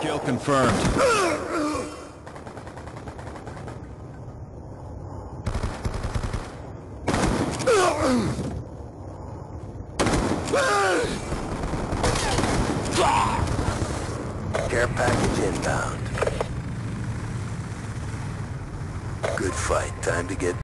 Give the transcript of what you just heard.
Kill confirmed. Care package inbound. Good fight. Time to get